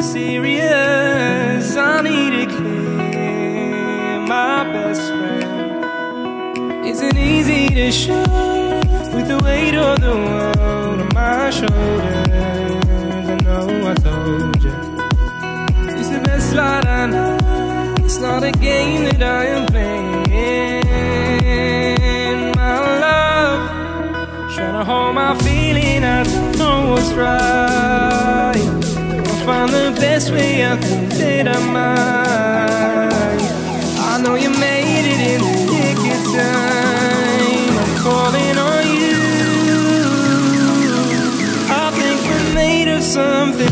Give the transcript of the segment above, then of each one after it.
serious? I need it clear, my best friend. Isn't easy to show with the weight of the world on my shoulders. I know I told you it's the best light I know. It's not a game that I am playing. My love, trying to hold my feeling. I don't know what's right. I'll find the best way. I think that I might. I know you made it in the nick of time. I'm calling on you. I think we're made of something.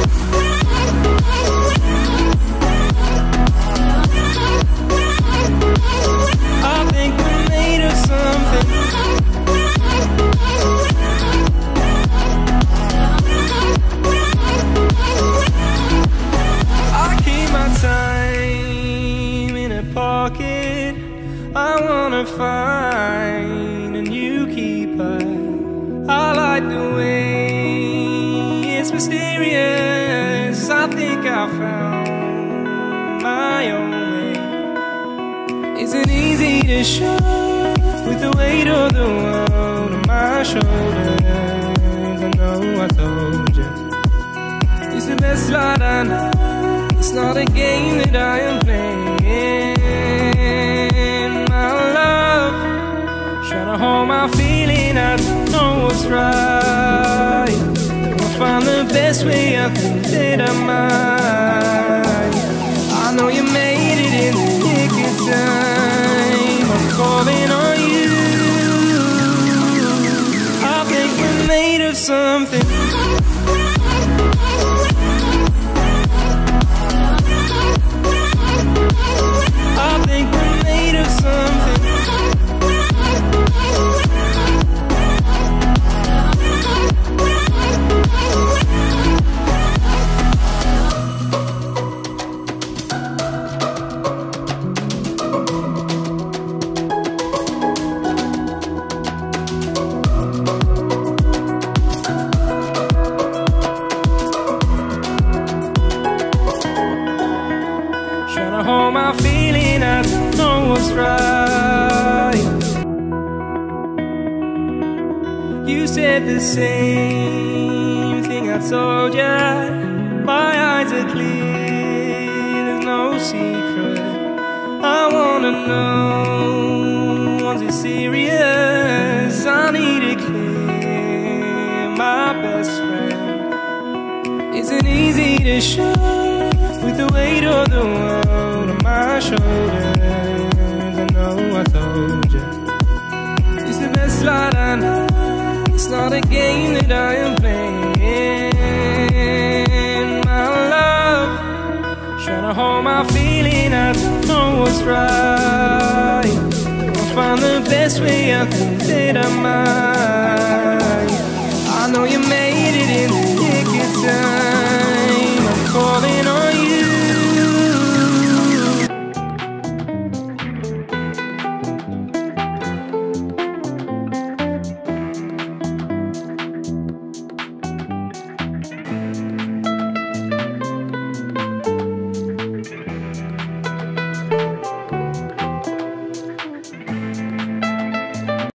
I think we're made of something. I keep my time in a pocket. I wanna find a new keeper. I like the way it's mysterious. I think I found my own way. Isn't easy to show with the weight of the world on my shoulders. I know I told you it's the best light I know. It's not a game that I am playing. My love, trying to hold my feeling. I don't know what's right. I'll find the best way. I think that I might. I know you made it in the nick of time. I'm calling on you. I think we're made of something. I think we're made of something. Hold my feeling, I don't know what's right. You said the same thing I told ya. My eyes are clear, there's no secret. I wanna know, was it serious? I need it clear, my best friend. Isn't easy to show with the weight of the world on my shoulders. I know I told you it's the best light I know. It's not a game that I am playing. My love, trying to hold my feeling. I don't know what's right. I'll find the best way. I think that I might. I know you made